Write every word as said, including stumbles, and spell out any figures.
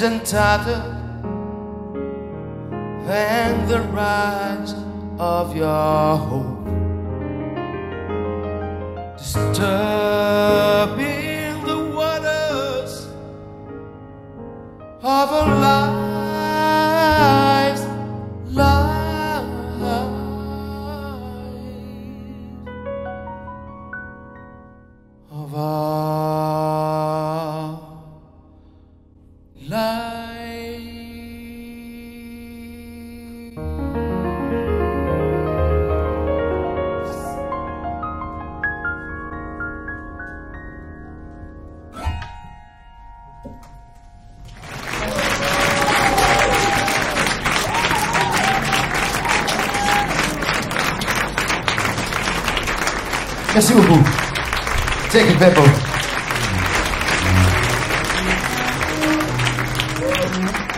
and tattered, and the rise of your hope, disturbing the waters of our lives, lives of our lives. Merci beaucoup. Take it, Beppo.